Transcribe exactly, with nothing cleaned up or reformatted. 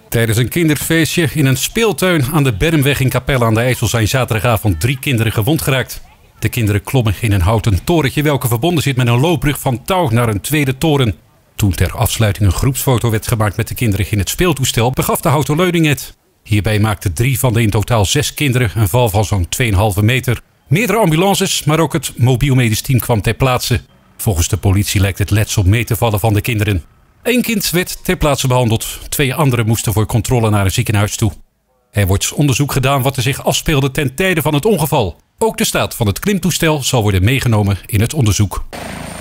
Tijdens een kinderfeestje in een speeltuin aan de Bermweg in Capelle aan de IJssel zijn zaterdagavond drie kinderen gewond geraakt. De kinderen klommen in een houten torentje welke verbonden zit met een loopbrug van touw naar een tweede toren. Toen ter afsluiting een groepsfoto werd gemaakt met de kinderen in het speeltoestel, begaf de houten leuning het. Hierbij maakten drie van de in totaal zes kinderen een val van zo'n twee komma vijf meter. Meerdere ambulances, maar ook het mobiel medisch team kwam ter plaatse. Volgens de politie lijkt het letsel mee te vallen van de kinderen. Eén kind werd ter plaatse behandeld. Twee anderen moesten voor controle naar een ziekenhuis toe. Er wordt onderzoek gedaan wat er zich afspeelde ten tijde van het ongeval. Ook de staat van het klimtoestel zal worden meegenomen in het onderzoek.